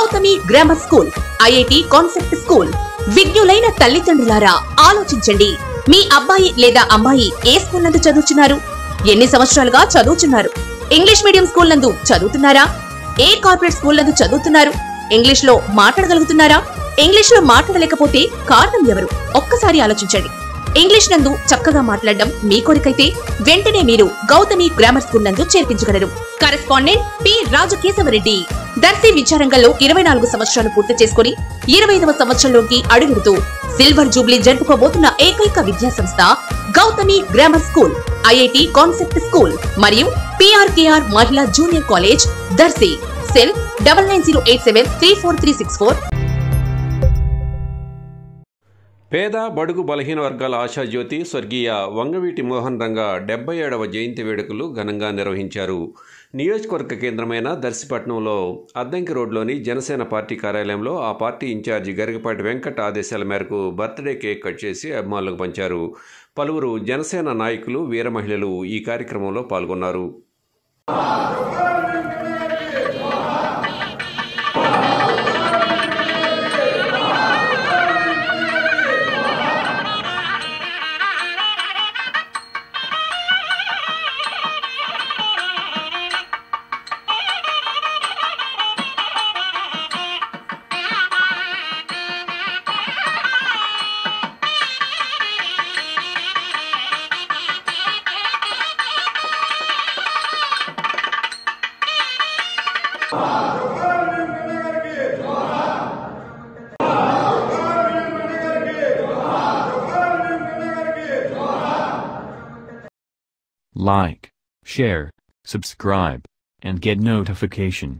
Gautami grammar school, IIT concept school. విజ్ఞులైన తల్లిదండ్రులారా ఆలోచించండి. మీ అబ్బాయి లేదా అమ్మాయి ఏ స్కూల్ నందు చదువుతున్నారు? ఎన్ని సంవత్సరాలుగా చదువుతున్నారు? ఇంగ్లీష్ మీడియం స్కూల్ నందు చదువుతున్నారా? ఏ కార్పొరేట్ స్కూల్ నందు చదువుతున్నారు? ఇంగ్లీష్ లో మాట్లాడగలుగుతున్నారా? ఇంగ్లీష్ లో మాట్లాడలేకపోతే కారణం ఎవరు? ఒక్కసారి ఆలోచించండి. ఇంగ్లీష్ నందు చక్కగా మాట్లాడడం మీ కోరికైతే వెంటనే మీరు గౌతమి గ్రామర్ స్కూల్ నందు చేర్పించగలరు. Correspondent P Rajakeshavareddy. దర్శి విద్యారంగంలో 24 సంవత్సరాలు పూర్తి చేసుకుని 25వ సంవత్సరంలోకి అడుగుడుతూ సిల్వర్ జూబ్లీ జరుపుకోబోతున్న ఏకైక విద్యా సంస్థ Gautami grammar school, IIT concept school మరియు పిఆర్కేఆర్ మహిళా జూనియర్ కాలేజ్, దర్శి. సెల్ 9908734364. పేద బడుగు బలహీన వర్గాల ఆశాజ్యోతి స్వర్గీయ వంగవీటి మోహన్ రంగా 77వ జయంతి వేడుకలు ఘనంగా నిర్వహించారు. నియోజకవర్గ కేంద్రమైన దర్శిపట్నంలో అద్దంకి రోడ్లోని జనసేన పార్టీ కార్యాలయంలో ఆ పార్టీ ఇన్ఛార్జి గరికపాటి వెంకట్ ఆదేశాల మేరకు బర్త్డే కేక్ కట్ చేసి అభిమానులకు పంచారు. పలువురు జనసేన నాయకులు, వీర మహిళలు ఈ కార్యక్రమంలో పాల్గొన్నారు. Like, share, subscribe, and get notification.